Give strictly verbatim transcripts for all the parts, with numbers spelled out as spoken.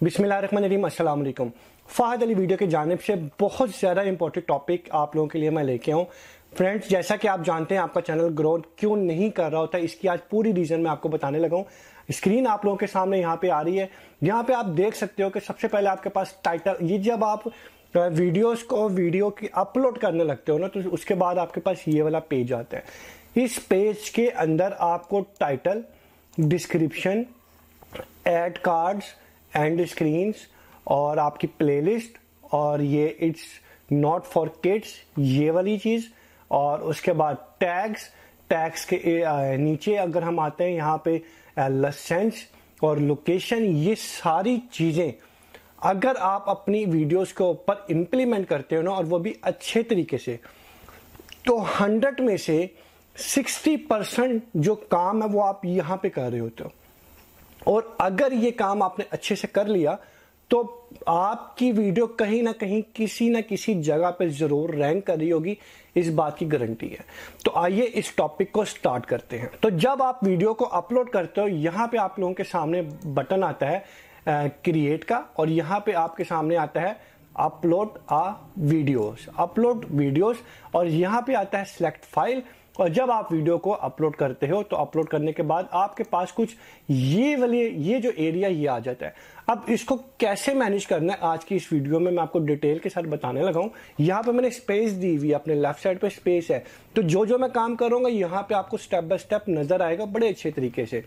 बिस्मिल्लाहिर्रहमानिर्रहीम, अस्सलाम वालेकुम। फ़हद अली वीडियो की जानिब से बहुत ज़्यादा इंपॉर्टेंट टॉपिक आप लोगों के लिए मैं लेके आऊँ। फ्रेंड्स, जैसा कि आप जानते हैं आपका चैनल ग्रो क्यों नहीं कर रहा होता, इसकी आज पूरी रीज़न मैं आपको बताने लगा हूँ। स्क्रीन आप लोगों के सामने यहाँ पे आ रही है। यहाँ पे आप देख सकते हो कि सबसे पहले आपके पास टाइटल, ये जब आप वीडियोस को वीडियो की अपलोड करने लगते हो ना, तो उसके बाद आपके पास ये वाला पेज आता है। इस पेज के अंदर आपको title, description, add cards, end screens और आपकी प्लेलिस्ट और ये इट्स नॉट फॉर किड्स, ये वाली चीज, और उसके बाद टैग्स। टैग्स के नीचे अगर हम आते हैं यहाँ पे लाइसेंस और लोकेशन, ये सारी चीजें अगर आप अपनी वीडियोस के ऊपर इंप्लीमेंट करते हो ना, और वो भी अच्छे तरीके से, तो हंड्रेड में से सिक्सटी परसेंट जो काम है वो आप यहाँ पे कर रहे होते हो। और अगर ये काम आपने अच्छे से कर लिया तो आपकी वीडियो कहीं ना कहीं किसी ना किसी जगह पे जरूर रैंक कर रही होगी, इस बात की गारंटी है। तो आइए इस टॉपिक को स्टार्ट करते हैं। तो जब आप वीडियो को अपलोड करते हो, यहाँ पे आप लोगों के सामने बटन आता है क्रिएट का, और यहाँ पे आपके सामने आता है upload a videos, upload videos, और यहाँ पे आता है सिलेक्ट फाइल। और जब आप वीडियो को अपलोड करते हो तो अपलोड करने के बाद आपके पास कुछ ये वाले ये जो एरिया ये आ जाता है। अब इसको कैसे मैनेज करना है आज की इस वीडियो में मैं आपको डिटेल के साथ बताने लगा हूं। यहाँ पे मैंने स्पेस दी हुई है, अपने लेफ्ट साइड पे स्पेस है, तो जो जो मैं काम करूंगा यहाँ पे आपको स्टेप बाय स्टेप नजर आएगा बड़े अच्छे तरीके से।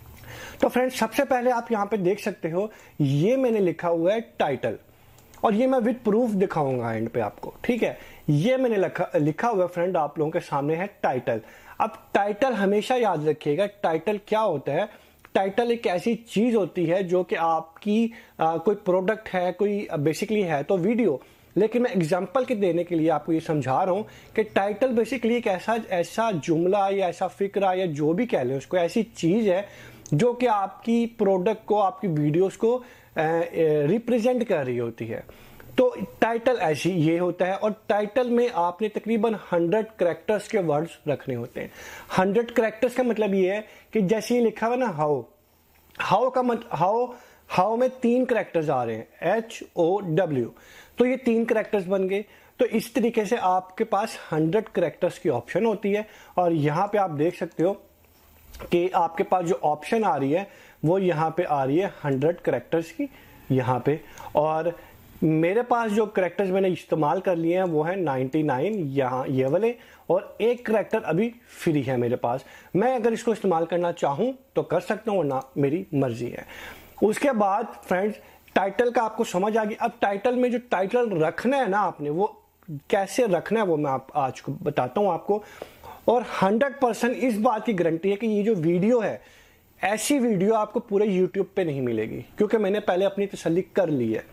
तो फ्रेंड्स, सबसे पहले आप यहाँ पे देख सकते हो, ये मैंने लिखा हुआ है टाइटल, और ये मैं विद प्रूफ दिखाऊंगा एंड पे आपको, ठीक है। ये मैंने लिखा लिखा हुआ फ्रेंड आप लोगों के सामने है टाइटल। अब टाइटल हमेशा याद रखिएगा, टाइटल क्या होता है। टाइटल एक ऐसी चीज होती है जो कि आपकी आ, कोई प्रोडक्ट है, कोई बेसिकली है तो वीडियो, लेकिन मैं एग्जांपल के देने के लिए आपको ये समझा रहा हूं कि टाइटल बेसिकली एक ऐसा ऐसा जुमला या ऐसा फिक्रा या जो भी कह लें उसको, ऐसी चीज है जो कि आपकी प्रोडक्ट को, आपकी वीडियोस को रिप्रेजेंट कर रही होती है। तो टाइटल ऐसी ये होता है, और टाइटल में आपने तकरीबन हंड्रेड कैरेक्टर्स के वर्ड्स रखने होते हैं। हंड्रेड कैरेक्टर्स का मतलब ये है कि जैसे ये लिखा हुआ ना हाउ, हाउ का मतलब हाउ हाउ में तीन कैरेक्टर्स आ रहे हैं, एच ओ डब्ल्यू, तो ये तीन कैरेक्टर्स बन गए। तो इस तरीके से आपके पास हंड्रेड कैरेक्टर्स की ऑप्शन होती है, और यहाँ पे आप देख सकते हो कि आपके पास जो ऑप्शन आ रही है वो यहाँ पे आ रही है हंड्रेड कैरेक्टर्स की यहाँ पे, और मेरे पास जो कैरेक्टर्स मैंने इस्तेमाल कर लिए हैं वो है नाइंटी नाइन यहाँ ये वाले, और एक कैरेक्टर अभी फ्री है मेरे पास। मैं अगर इसको इस्तेमाल करना चाहूं तो कर सकता हूं, वरना मेरी मर्जी है। उसके बाद फ्रेंड्स, टाइटल का आपको समझ आ गई। अब टाइटल में जो टाइटल रखना है ना आपने, वो कैसे रखना है वो मैं आप आज को बताता हूं आपको। और हंड्रेड परसेंट इस बात की गारंटी है कि ये जो वीडियो है, ऐसी वीडियो आपको पूरे यूट्यूब पे नहीं मिलेगी, क्योंकि मैंने पहले अपनी तसल्ली कर ली है।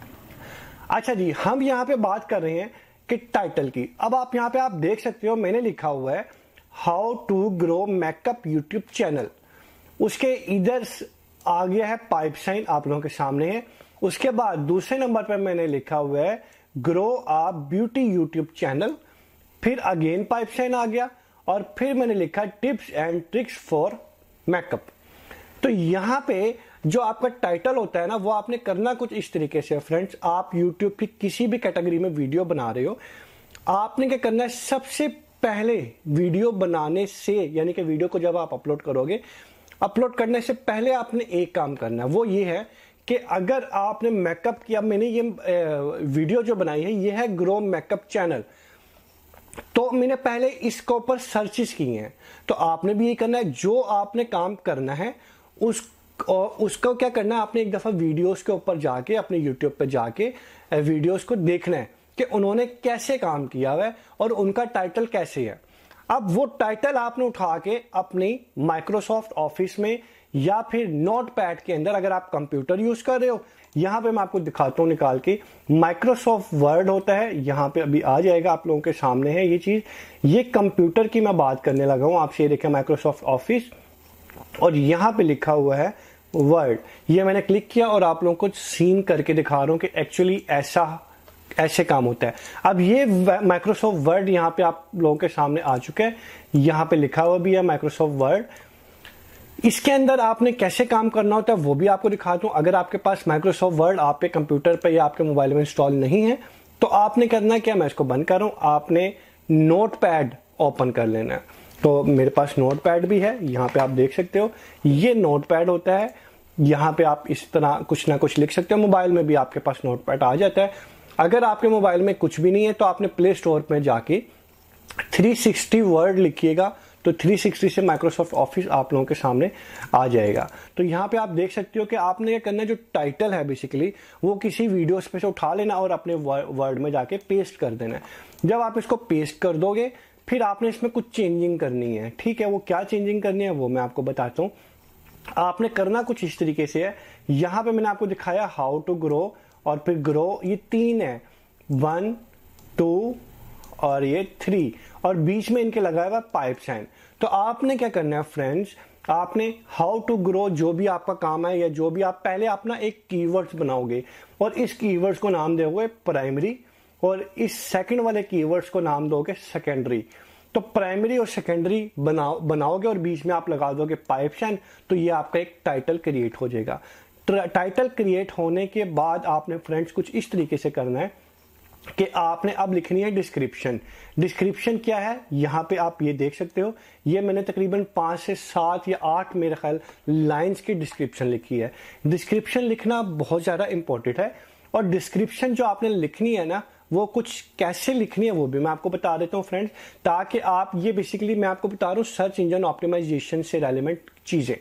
अच्छा जी, हम यहाँ पे बात कर रहे हैं कि टाइटल की। अब आप यहाँ पे आप देख सकते हो मैंने लिखा हुआ है how to grow makeup YouTube channel. उसके इधर आ गया है पाइप साइन आप लोगों के सामने है। उसके बाद दूसरे नंबर पर मैंने लिखा हुआ है grow a beauty YouTube channel, फिर अगेन पाइप साइन आ गया, और फिर मैंने लिखा tips and tricks for makeup. तो यहाँ पे जो आपका टाइटल होता है ना, वो आपने करना कुछ इस तरीके से। फ्रेंड्स, आप YouTube की किसी भी कैटेगरी में वीडियो बना रहे हो, आपने क्या करना है, सबसे पहले वीडियो बनाने से, यानी कि वीडियो को जब आप अपलोड करोगे, अपलोड करने से पहले आपने एक काम करना है, वो ये है कि अगर आपने मेकअप किया, मैंने ये वीडियो जो बनाई है ये है ग्रो मेकअप चैनल, तो मैंने पहले इसके ऊपर सर्चेस की हैं। तो आपने भी ये करना है, जो आपने काम करना है उस और उसको क्या करना है, आपने एक दफा वीडियोस के ऊपर जाके, अपने यूट्यूब पे जाके वीडियोस को देखना है कि उन्होंने कैसे काम किया हुआ है और उनका टाइटल कैसे है। अब वो टाइटल आपने उठा के अपनी माइक्रोसॉफ्ट ऑफिस में या फिर नोटपैड के अंदर, अगर आप कंप्यूटर यूज कर रहे हो, यहां पे मैं आपको दिखाता हूं निकाल के, माइक्रोसॉफ्ट वर्ड होता है, यहां पे अभी आ जाएगा आप लोगों के सामने है ये चीज। ये कंप्यूटर की मैं बात करने लगा हूं आपसे, ये देखें माइक्रोसॉफ्ट ऑफिस, और यहां पे लिखा हुआ है वर्ड। ये मैंने क्लिक किया और आप लोगों को सीन करके दिखा रहा हूं कि एक्चुअली ऐसा ऐसे काम होता है। अब ये माइक्रोसॉफ्ट वर्ड यहाँ पे आप लोगों के सामने आ चुका है, यहाँ पे लिखा हुआ भी है माइक्रोसॉफ्ट वर्ड। इसके अंदर आपने कैसे काम करना होता है वो भी आपको दिखाता हूं। अगर आपके पास माइक्रोसॉफ्ट वर्ड आपके कंप्यूटर पे या आपके मोबाइल में इंस्टॉल नहीं है तो आपने करना क्या, मैं इसको बंद कर रहा हूं, आपने नोटपैड ओपन कर लेना है। तो मेरे पास नोटपैड भी है, यहाँ पे आप देख सकते हो ये नोटपैड होता है। यहाँ पे आप इस तरह कुछ ना कुछ लिख सकते हो, मोबाइल में भी आपके पास नोटपैड आ जाता है। अगर आपके मोबाइल में कुछ भी नहीं है तो आपने प्ले स्टोर में जाके थ्री सिक्सटी वर्ड लिखिएगा तो थ्री सिक्सटी से माइक्रोसॉफ्ट ऑफिस आप लोगों के सामने आ जाएगा। तो यहाँ पे आप देख सकते हो कि आपने ये करना है, जो टाइटल है बेसिकली वो किसी वीडियो पे से उठा लेना और अपने वर्ड में जाके पेस्ट कर देना है। जब आप इसको पेस्ट कर दोगे फिर आपने इसमें कुछ चेंजिंग करनी है, ठीक है। वो क्या चेंजिंग करनी है वो मैं आपको बताता हूँ। आपने करना कुछ इस तरीके से है, यहाँ पे मैंने आपको दिखाया हाउ टू ग्रो और फिर ग्रो, ये तीन है, वन टू और ये थ्री, और बीच में इनके लगाया हुआ पाइप साइन। तो आपने क्या करना है फ्रेंड्स, आपने हाउ टू ग्रो जो भी आपका काम है या जो भी आप पहले अपना एक कीवर्ड्स बनाओगे और इस कीवर्ड्स को नाम दोगे प्राइमरी और इस सेकंड वाले कीवर्ड्स को नाम दोगे सेकेंडरी। तो प्राइमरी और सेकेंडरी बनाओ बनाओगे और बीच में आप लगा दोगे पाइप साइन, तो ये आपका एक टाइटल क्रिएट हो जाएगा। टाइटल क्रिएट होने के बाद आपने फ्रेंड्स कुछ इस तरीके से करना है कि आपने अब लिखनी है डिस्क्रिप्शन। डिस्क्रिप्शन क्या है, यहाँ पे आप ये देख सकते हो, ये मैंने तकरीबन पांच से सात या आठ मेरे ख्याल लाइंस की डिस्क्रिप्शन लिखी है। डिस्क्रिप्शन लिखना बहुत ज़्यादा इंपॉर्टेंट है और डिस्क्रिप्शन जो आपने लिखनी है ना वो कुछ कैसे लिखनी है वो भी मैं आपको बता देता हूँ फ्रेंड्स, ताकि आप ये बेसिकली मैं आपको बता रहा हूँ सर्च इंजन ऑप्टिमाइजेशन से रेलेवेंट चीज़ें।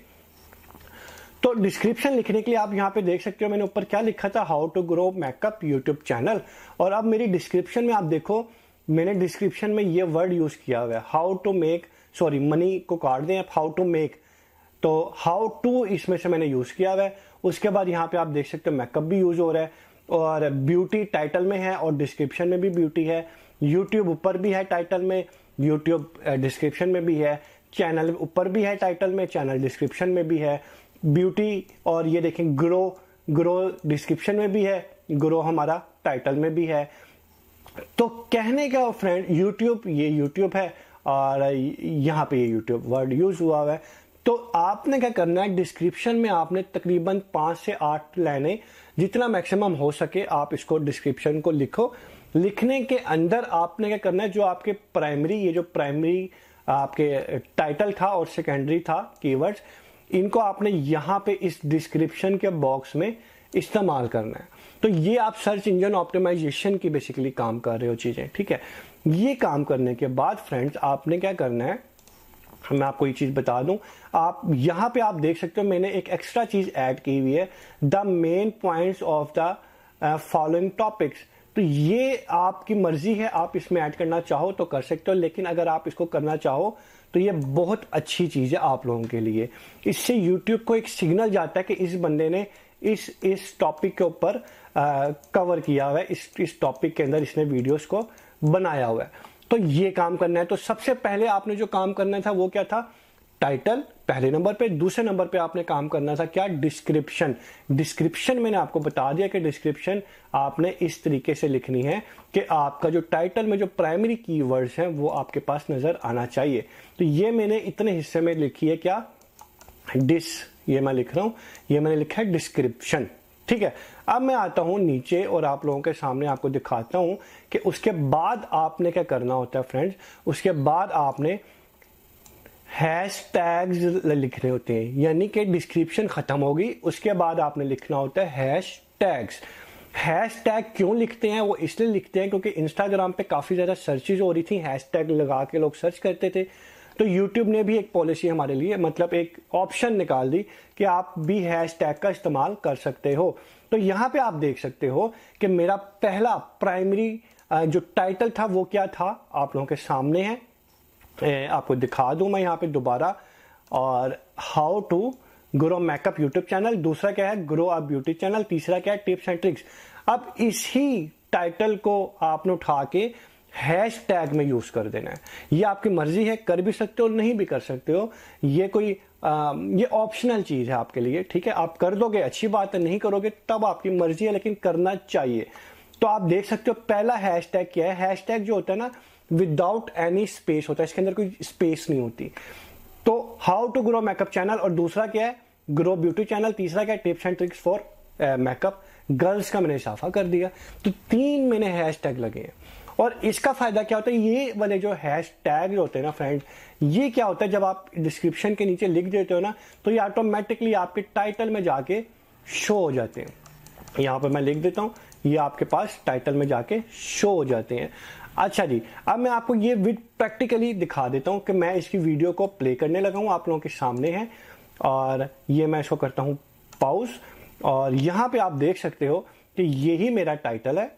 तो डिस्क्रिप्शन लिखने के लिए आप यहाँ पे देख सकते हो मैंने ऊपर क्या लिखा था, how to grow makeup YouTube channel, और अब मेरी डिस्क्रिप्शन में आप देखो मैंने डिस्क्रिप्शन में ये वर्ड यूज किया हुआ है, how to make, sorry money को काट दें आप, हाउ टू मेक, तो हाउ टू इसमें से मैंने यूज किया हुआ है। उसके बाद यहाँ पे आप देख सकते हो मेकअप भी यूज हो रहा है और ब्यूटी टाइटल में है और डिस्क्रिप्शन में भी ब्यूटी है, यूट्यूब ऊपर भी है टाइटल में, यूट्यूब डिस्क्रिप्शन में भी है, चैनल ऊपर भी है टाइटल में, चैनल डिस्क्रिप्शन में भी है, ब्यूटी और ये देखें ग्रो, ग्रो डिस्क्रिप्शन में भी है, ग्रो हमारा टाइटल में भी है। तो कहने का फ्रेंड यूट्यूब, ये यूट्यूब है और यहाँ पे ये यूट्यूब वर्ड यूज हुआ हुआ है। तो आपने क्या करना है, डिस्क्रिप्शन में आपने तकरीबन पांच से आठ लाइनें जितना मैक्सिमम हो सके आप इसको डिस्क्रिप्शन को लिखो। लिखने के अंदर आपने क्या करना है, जो आपके प्राइमरी, ये जो प्राइमरी आपके टाइटल था और सेकेंडरी था कीवर्ड्स, इनको आपने यहाँ पे इस डिस्क्रिप्शन के बॉक्स में इस्तेमाल करना है। तो ये आप सर्च इंजन ऑप्टिमाइजेशन की बेसिकली काम कर रहे हो चीजें, ठीक है। ये काम करने के बाद फ्रेंड्स आपने क्या करना है, मैं आपको ये चीज बता दूं, आप यहाँ पे आप देख सकते हो मैंने एक एक्स्ट्रा चीज ऐड की हुई है, the main points of the following topics. तो ये आपकी मर्जी है, आप इसमें ऐड करना चाहो तो कर सकते हो, लेकिन अगर आप इसको करना चाहो तो ये बहुत अच्छी चीज है आप लोगों के लिए। इससे YouTube को एक सिग्नल जाता है कि इस बंदे ने इस इस टॉपिक के ऊपर कवर किया हुआ है, इस इस टॉपिक के अंदर इसने वीडियोस को बनाया हुआ है। तो ये काम करना है। तो सबसे पहले आपने जो काम करना था वो क्या था, टाइटल पहले नंबर पे, दूसरे नंबर पे आपने काम करना था क्या, डिस्क्रिप्शन। डिस्क्रिप्शन मैंने आपको बता दिया कि डिस्क्रिप्शन आपने इस तरीके से लिखनी है कि आपका जो टाइटल में जो प्राइमरी कीवर्ड्स हैं वो आपके पास नजर आना चाहिए। तो ये मैंने इतने हिस्से में लिखी है क्या, डिस, ये मैं लिख रहा हूं, ये मैंने लिखा है डिस्क्रिप्शन, ठीक है। अब मैं आता हूं नीचे और आप लोगों के सामने आपको दिखाता हूं कि उसके बाद आपने क्या करना होता है फ्रेंड्स। उसके बाद आपने हैश टैग्स लिखने होते हैं, यानी कि डिस्क्रिप्शन खत्म होगी, उसके बाद आपने लिखना होता है हैश टैग्स। हैश टैग क्यों लिखते हैं, वो इसलिए लिखते हैं क्योंकि इंस्टाग्राम पे काफी ज्यादा सर्चेज हो रही थी, हैश टैग लगा के लोग सर्च करते थे। तो यूट्यूब ने भी एक पॉलिसी हमारे लिए, मतलब एक ऑप्शन निकाल दी कि आप भी हैश टैग का इस्तेमाल कर सकते हो। तो यहाँ पे आप देख सकते हो कि मेरा पहला प्राइमरी जो टाइटल था वो क्या था, आप लोगों के सामने है, आपको दिखा दूं मैं यहाँ पे दोबारा, और how to grow makeup YouTube channel, दूसरा क्या है ग्रो अ ब्यूटी चैनल, तीसरा क्या है टिप्स एंड ट्रिक्स। अब इसी टाइटल को आपने उठा के हैश टैग में यूज कर देना है। ये आपकी मर्जी है, कर भी सकते हो नहीं भी कर सकते हो, ये कोई आ, ये ऑप्शनल चीज है आपके लिए, ठीक है। आप कर दोगे अच्छी बात है, नहीं करोगे तब आपकी मर्जी है, लेकिन करना चाहिए। तो आप देख सकते हो पहला हैश टैग क्या है, हैश टैग जो होता है ना विदाउट एनी स्पेस होता है, इसके अंदर कोई स्पेस नहीं होती। तो how to grow makeup channel, और दूसरा क्या है ग्रो ब्यूटी चैनल, तीसरा क्या है tips and tricks for makeup girls का मैंने इजाफा कर दिया। तो तीन मैंने हैश टैग लगे हैं। और इसका फायदा क्या होता है, ये वाले जो हैश टैग होते हैं ना फ्रेंड, ये क्या होता है जब आप डिस्क्रिप्शन के नीचे लिख देते हो ना, तो ये ऑटोमेटिकली आपके टाइटल में जाके शो हो जाते हैं। यहां पर मैं लिख देता हूं, ये आपके पास टाइटल में जाके शो हो जाते हैं। अच्छा जी, अब मैं आपको ये विद प्रैक्टिकली दिखा देता हूं कि मैं इसकी वीडियो को प्ले करने लगा हूं, आप लोगों के सामने है, और ये मैं इसको करता हूं पॉज, और यहां पे आप देख सकते हो कि यही मेरा टाइटल है,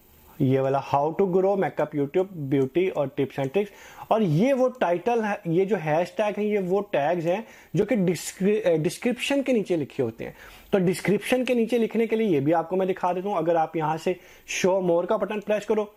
ये वाला how to grow makeup YouTube beauty और टिप्स एंड ट्रिक्स। और ये वो टाइटल है, ये जो हैश टैग है, ये वो टैग्स हैं जो कि डिस्क्रिप्शन के नीचे लिखे होते हैं। तो डिस्क्रिप्शन के नीचे लिखने के लिए ये भी आपको मैं दिखा देता हूं। अगर आप यहां से शो मोर का बटन प्रेस करो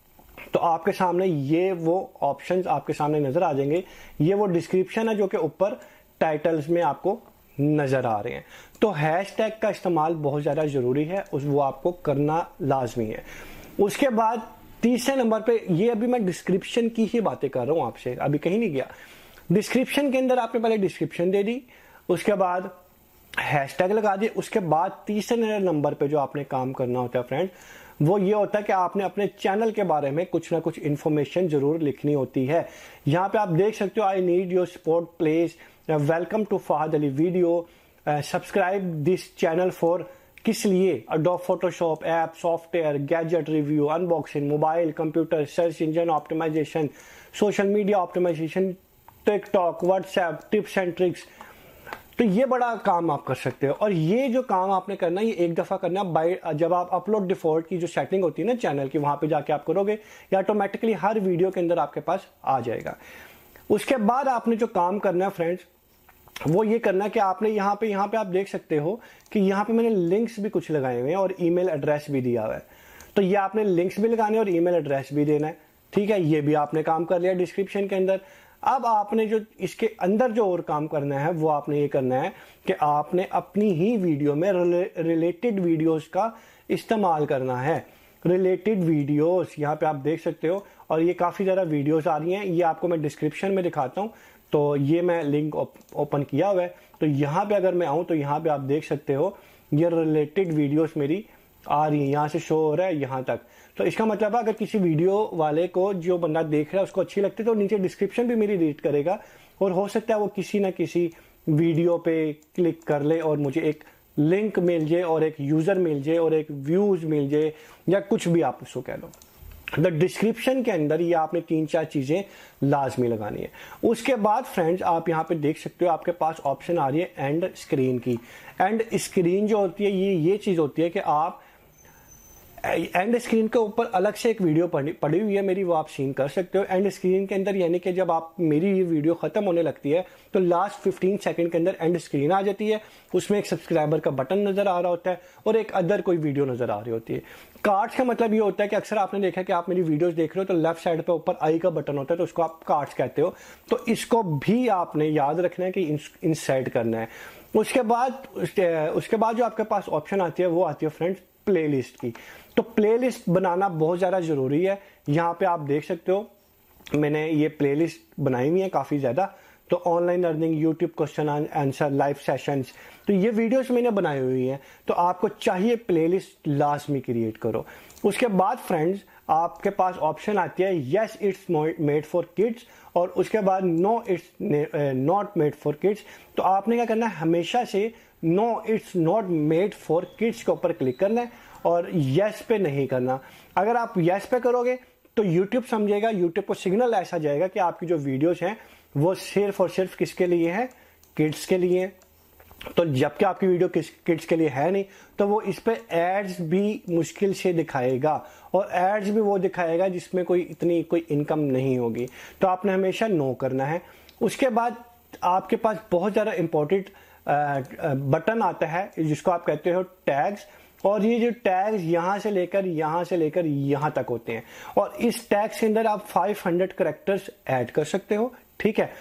तो आपके सामने ये वो ऑप्शंस आपके सामने नजर आ जाएंगे। ये वो डिस्क्रिप्शन है जो कि ऊपर टाइटल्स में आपको नजर आ रहे हैं। तो हैशटैग का इस्तेमाल बहुत ज्यादा जरूरी है, उस वो आपको करना लाजमी है। उसके बाद तीसरे नंबर पे, ये अभी मैं डिस्क्रिप्शन की ही बातें कर रहा हूं आपसे, अभी कहीं नहीं गया। डिस्क्रिप्शन के अंदर आपने पहले डिस्क्रिप्शन दे दी, उसके बाद हैशटैग लगा दिए, उसके बाद तीसरे नंबर पे जो आपने काम करना होता है फ्रेंड, वो ये होता है कि आपने अपने चैनल के बारे में कुछ ना कुछ इंफॉर्मेशन जरूर लिखनी होती है। यहां पे आप देख सकते हो, I need your support please, welcome to Fahad Ali video, subscribe this channel for, किस लिए, Adobe Photoshop app, software, gadget review, unboxing, mobile, computer, search engine optimisation, social media optimisation, TikTok, WhatsApp, tips and tricks. तो ये बड़ा काम आप कर सकते हो। और ये जो काम आपने करना है, ये एक दफा करना बाय, जब आप अपलोड डिफॉल्ट की जो सेटिंग होती है ना चैनल की, वहां पे जाके आप करोगे, ये ऑटोमेटिकली हर वीडियो के अंदर आपके पास आ जाएगा। उसके बाद आपने जो काम करना है फ्रेंड्स, वो ये करना है कि आपने यहाँ पे यहाँ पे आप देख सकते हो कि यहाँ पे मैंने लिंक्स भी कुछ लगाए हुए हैं और ईमेल एड्रेस भी दिया हुआ है। तो ये आपने लिंक्स भी लगाने और ईमेल एड्रेस भी देना है, ठीक है। ये भी आपने काम कर लिया डिस्क्रिप्शन के अंदर। अब आपने जो इसके अंदर जो और काम करना है, वो आपने ये करना है कि आपने अपनी ही वीडियो में रिलेटेड वीडियोस का इस्तेमाल करना है। रिलेटेड वीडियोस यहाँ पे आप देख सकते हो, और ये काफी ज्यादा वीडियोस आ रही हैं, ये आपको मैं डिस्क्रिप्शन में दिखाता हूँ। तो ये मैं लिंक ओपन किया हुआ है, तो यहाँ पे अगर मैं आऊं तो यहाँ पे आप देख सकते हो ये रिलेटेड वीडियोस मेरी आ रही है, यहाँ से शो हो रहा है यहाँ तक। तो इसका मतलब है अगर किसी वीडियो वाले को, जो बंदा देख रहा है, उसको अच्छी लगती है तो नीचे डिस्क्रिप्शन भी मेरी रीड करेगा, और हो सकता है वो किसी ना किसी वीडियो पे क्लिक कर ले और मुझे एक लिंक मिल जाए और एक यूजर मिल जाए और एक व्यूज मिल जाए, या कुछ भी आप उसको कह लो। द डिस्क्रिप्शन के अंदर ये आपने तीन चार चीजें लाजमी लगानी है। उसके बाद फ्रेंड्स आप यहाँ पे देख सकते हो, आपके पास ऑप्शन आ रही है एंड स्क्रीन की। एंड स्क्रीन जो होती है, ये ये चीज होती है कि आप एंड स्क्रीन के ऊपर अलग से एक वीडियो पड़ी पड़ी हुई है मेरी, वो आप सीन कर सकते हो। एंड स्क्रीन के अंदर यानी कि जब आप मेरी ये वीडियो खत्म होने लगती है तो लास्ट फिफ्टीन सेकंड के अंदर एंड स्क्रीन आ जाती है, उसमें एक सब्सक्राइबर का बटन नजर आ रहा होता है और एक अदर कोई वीडियो नजर आ रही होती है। कार्ड्स का मतलब ये होता है कि अक्सर आपने देखा कि आप मेरी वीडियोस देख रहे हो तो लेफ्ट साइड पे ऊपर आई का बटन होता है, तो उसको आप कार्ड्स कहते हो। तो इसको भी आपने याद रखना है कि इंसर्ट करना है। उसके बाद उसके बाद जो आपके पास ऑप्शन आती है, वो आती है फ्रेंड्स प्लेलिस्ट की। तो प्लेलिस्ट बनाना बहुत ज्यादा जरूरी है। यहाँ पे आप देख सकते हो मैंने ये प्लेलिस्ट बनाई हुई है काफी ज्यादा। तो online earning, YouTube question answer, live sessions, तो ये वीडियोस मैंने बनाई हुई हैं। तो आपको चाहिए प्लेलिस्ट लाजमी क्रिएट करो। उसके बाद फ्रेंड्स आपके पास ऑप्शन आती है yes it's made for kids, और उसके बाद no it's not made for kids. तो आपने क्या करना है, हमेशा से no it's not made for kids के ऊपर क्लिक करना है और यस पे नहीं करना। अगर आप यस पे करोगे तो यूट्यूब समझेगा, यूट्यूब को सिग्नल ऐसा जाएगा कि आपकी जो वीडियोस हैं वो सिर्फ और सिर्फ किसके लिए है, किड्स के लिए। तो जबकि आपकी वीडियो किस किड्स के लिए है नहीं, तो वो इस पे एड्स भी मुश्किल से दिखाएगा, और एड्स भी वो दिखाएगा जिसमें कोई इतनी कोई इनकम नहीं होगी। तो आपने हमेशा नो करना है। उसके बाद आपके पास बहुत ज्यादा इंपॉर्टेंट बटन आता है जिसको आप कहते हो टैग्स, और ये जो टैग्स यहां से लेकर यहां से लेकर यहां तक होते हैं, और इस टैग्स के अंदर आप पाँच सौ कैरेक्टर्स ऐड कर सकते हो, ठीक है।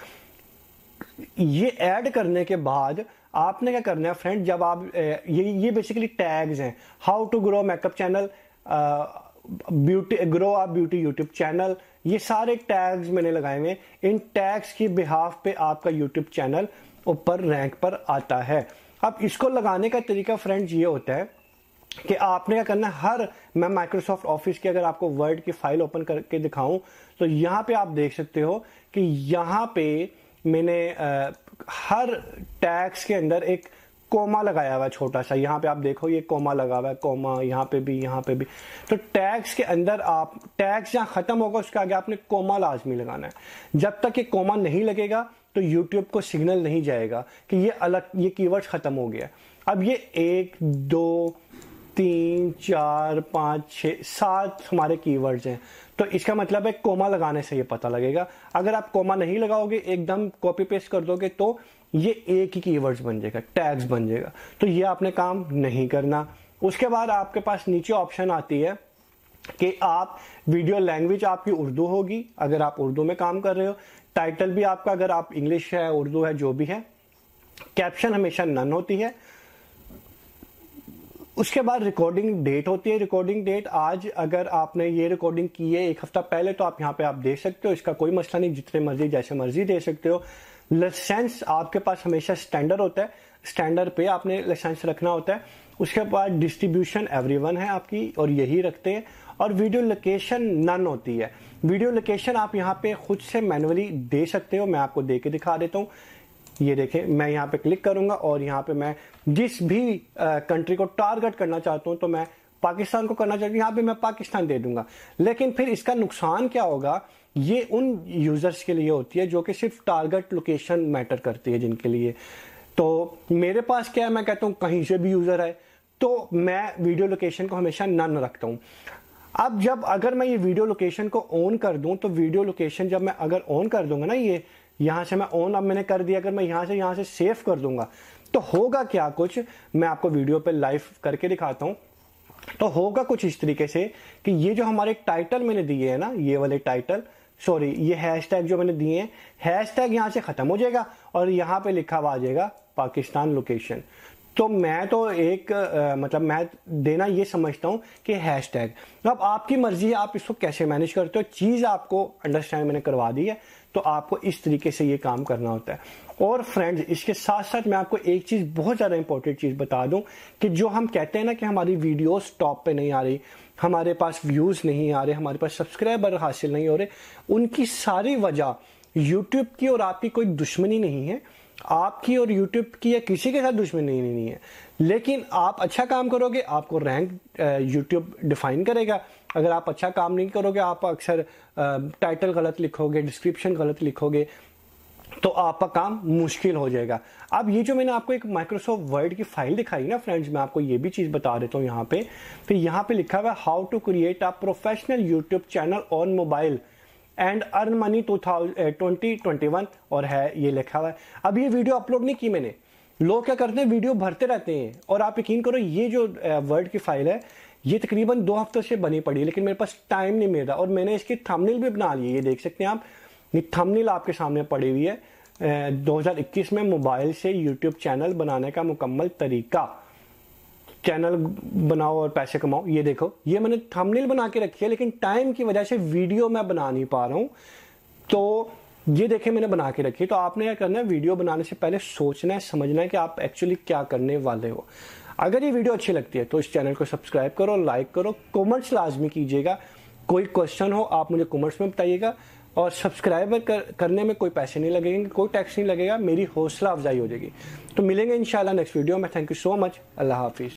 ये ऐड करने के बाद आपने क्या करना है फ्रेंड, जब आप ये ये बेसिकली टैग्स हैं, how to grow makeup channel beauty grow up beauty YouTube channel, ये सारे टैग्स मैंने लगाए हुए। इन टैग्स की बिहाफ पे आपका यूट्यूब चैनल ऊपर रैंक पर आता है। अब इसको लगाने का तरीका फ्रेंड्स ये होता है कि आपने क्या करना है, हर मैं माइक्रोसॉफ्ट ऑफिस की अगर आपको वर्ड की फाइल ओपन करके दिखाऊं तो यहाँ पे आप देख सकते हो कि यहाँ पे मैंने आ, हर टैग्स के अंदर एक कोमा लगाया हुआ है छोटा सा। यहाँ पे आप देखो ये कोमा लगा हुआ है, कोमा यहाँ पे भी, यहाँ पे भी। तो टैग्स के अंदर आप टैग्स जहाँ खत्म होगा उसके आगे आपने कोमा लाजमी लगाना है। जब तक ये कोमा नहीं लगेगा तो यूट्यूब को सिग्नल नहीं जाएगा कि ये अलग ये कीवर्ड्स खत्म हो गया। अब ये एक दो तीन चार पाँच छः सात हमारे कीवर्ड्स हैं, तो इसका मतलब है कोमा लगाने से ये पता लगेगा। अगर आप कोमा नहीं लगाओगे, एकदम कॉपी पेस्ट कर दोगे, तो ये एक ही कीवर्ड्स बन जाएगा, टैग्स बन जाएगा। तो ये आपने काम नहीं करना। उसके बाद आपके पास नीचे ऑप्शन आती है कि आप वीडियो लैंग्वेज आपकी उर्दू होगी अगर आप उर्दू में काम कर रहे हो। टाइटल भी आपका अगर आप इंग्लिश है, उर्दू है, जो भी है। कैप्शन हमेशा नन होती है। उसके बाद रिकॉर्डिंग डेट होती है। रिकॉर्डिंग डेट आज अगर आपने ये रिकॉर्डिंग की है एक हफ्ता पहले तो आप यहाँ पे आप दे सकते हो, इसका कोई मसला नहीं, जितने मर्जी जैसे मर्जी दे सकते हो। लाइसेंस आपके पास हमेशा स्टैंडर्ड होता है, स्टैंडर्ड पे आपने लाइसेंस रखना होता है। उसके बाद डिस्ट्रीब्यूशन एवरीवन है आपकी और यही रखते हैं। और वीडियो लोकेशन नन होती है। वीडियो लोकेशन आप यहाँ पे खुद से मैनुअली दे सकते हो। मैं आपको दे के दिखा देता हूँ। ये देखें, मैं यहाँ पे क्लिक करूंगा और यहाँ पे मैं जिस भी कंट्री को टारगेट करना चाहता हूँ, तो मैं पाकिस्तान को करना चाहता हूँ, यहाँ पे मैं पाकिस्तान दे दूंगा। लेकिन फिर इसका नुकसान क्या होगा, ये उन यूजर्स के लिए होती है जो कि सिर्फ टारगेट लोकेशन मैटर करती है जिनके लिए। तो मेरे पास क्या है, मैं कहता हूँ कहीं से भी यूजर है तो मैं वीडियो लोकेशन को हमेशा नन रखता हूँ। अब जब अगर मैं ये वीडियो लोकेशन को ऑन कर दूं तो वीडियो लोकेशन जब मैं अगर ऑन कर दूंगा ना, ये यहां से मैं ऑन अब मैंने कर दिया, अगर मैं यहां से यहां से सेव कर दूंगा तो होगा क्या, कुछ मैं आपको वीडियो पे लाइव करके दिखाता हूं। तो होगा कुछ इस तरीके से कि ये जो हमारे टाइटल मैंने दिए है ना, ये वाले टाइटल, सॉरी ये हैशटैग जो मैंने दिए हैं, हैशटैग यहां से खत्म हो जाएगा और यहां पे लिखा हुआ आ जाएगा पाकिस्तान लोकेशन। तो मैं तो एक आ, मतलब मैं देना ये समझता हूं कि हैशटैग, अब आपकी मर्जी है आप इसको कैसे मैनेज करते हो। चीज आपको अंडरस्टैंड मैंने करवा दी है, तो आपको इस तरीके से ये काम करना होता है। और फ्रेंड्स, इसके साथ साथ मैं आपको एक चीज बहुत ज्यादा इंपॉर्टेंट चीज बता दूं कि जो हम कहते हैं ना कि हमारी वीडियोस टॉप पे नहीं आ रही, हमारे पास व्यूज नहीं आ रहे, हमारे पास सब्सक्राइबर हासिल नहीं हो रहे, उनकी सारी वजह यूट्यूब की और आपकी कोई दुश्मनी नहीं है। आपकी और यूट्यूब की या किसी के साथ दुश्मनी नहीं है, लेकिन आप अच्छा काम करोगे आपको रैंक यूट्यूब डिफाइन करेगा। अगर आप अच्छा काम नहीं करोगे, आप अक्सर टाइटल गलत लिखोगे, डिस्क्रिप्शन गलत लिखोगे, तो आपका काम मुश्किल हो जाएगा। अब ये जो मैंने आपको एक माइक्रोसॉफ्ट वर्ड की फाइल दिखाई ना फ्रेंड्स, मैं आपको ये भी चीज बता देता हूँ यहाँ पे। तो यहाँ पे लिखा हुआ है how to create a professional YouTube channel on mobile and earn money two thousand twenty twenty one और है ये लिखा हुआ है। अब ये वीडियो अपलोड नहीं की मैंने, लोग क्या करते हैं वीडियो भरते रहते हैं। और आप यकीन करो ये जो वर्ड की फाइल है ये तकरीबन दो हफ्तों से बनी पड़ी है, लेकिन मेरे पास टाइम नहीं मिल रहा। और मैंने इसकी थंबनेल भी बना ली है, ये देख सकते हैं आप, ये थंबनेल आपके सामने पड़ी हुई है। दो हज़ार इक्कीस में मोबाइल से यूट्यूब चैनल बनाने का मुकम्मल तरीका, चैनल बनाओ और पैसे कमाओ। ये देखो, ये मैंने थंबनेल बना के रखी है, लेकिन टाइम की वजह से वीडियो मैं बना नहीं पा रहा हूं। तो ये देखे मैंने बना के रखी। तो आपने क्या करना है, वीडियो बनाने से पहले सोचना है, समझना है कि आप एक्चुअली क्या करने वाले हो। अगर ये वीडियो अच्छी लगती है तो इस चैनल को सब्सक्राइब करो, लाइक करो, कमेंट्स लाजमी कीजिएगा। कोई क्वेश्चन हो आप मुझे कमेंट्स में बताइएगा। और सब्सक्राइबर कर, करने में कोई पैसे नहीं लगेंगे, कोई टैक्स नहीं लगेगा, मेरी हौसला अफजाई हो जाएगी। तो मिलेंगे इंशाल्लाह नेक्स्ट वीडियो में। Thank you so much. अल्लाह हाफिज।